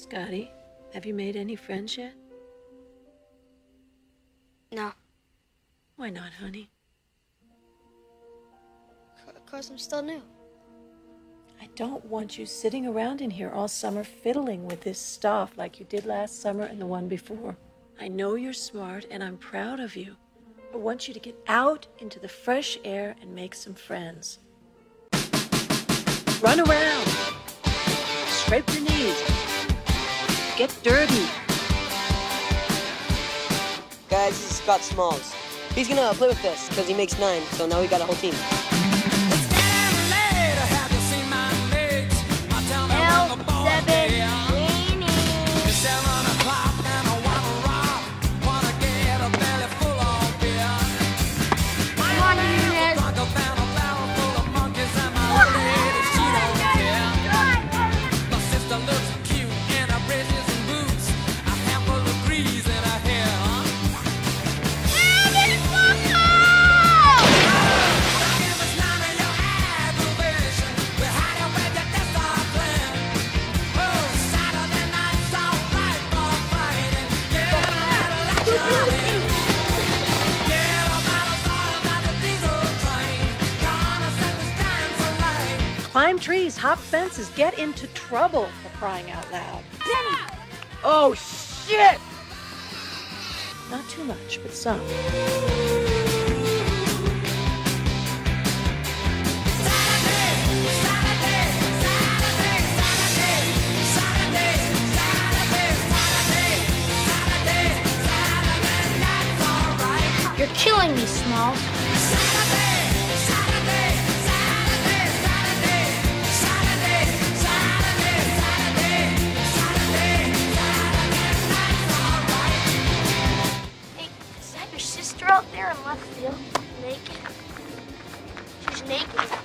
Scotty, have you made any friends yet? No. Why not, honey? Because I'm still new. I don't want you sitting around in here all summer fiddling with this stuff like you did last summer and the one before. I know you're smart and I'm proud of you. I want you to get out into the fresh air and make some friends. Run around. Scrape your knees. Get dirty. Guys, this is Scott Smalls. He's gonna play with this because he makes 9, so now we got a whole team. Climb trees, hop fences, get into trouble, for crying out loud. Benny! Oh, shit! Not too much, but some. You're killing me, Smalls. Is that your sister out there in left field? Naked? She's naked.